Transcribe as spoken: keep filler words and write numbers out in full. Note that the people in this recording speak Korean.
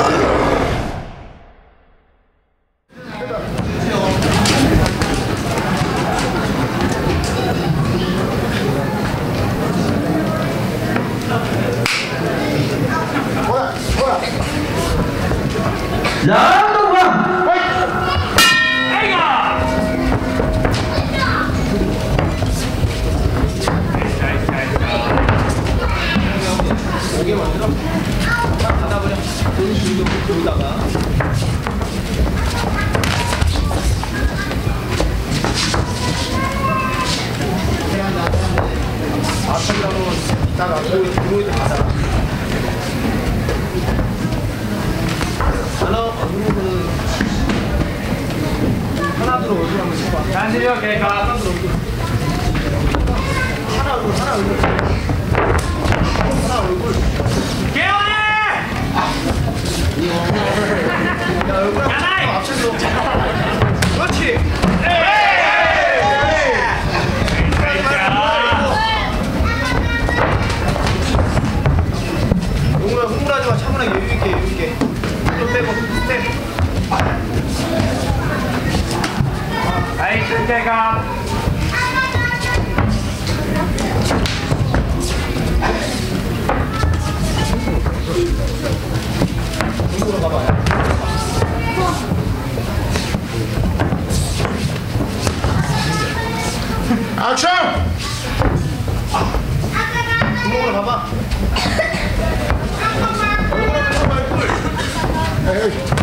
야, 또 뭐야? 고개 만들어? 딱 닫아버려. 돈 주고 보다가. 앞에라고 이따가 들어오게 가자. 하나, 얼굴은 하나 들어 얼굴 한번 쳐봐. 잔시려 개가. 하나 들어 얼굴. 하나 얼굴, 하나 얼굴. 하나 얼굴. 개원이! 야, 얼굴 한번 야나이! 앞에서. 그렇지! 용우야, 흥분하지 마. 차분하게 여유있게, 여유있게. 좀 빼고, 스텝. 나이스 개가. 중국으로 가봐. 액션! 중국으로 가봐. 얼굴 한번 해봐, 얼굴.